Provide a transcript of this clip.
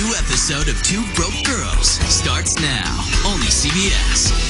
new episode of Two Broke Girls starts now. Only CBS.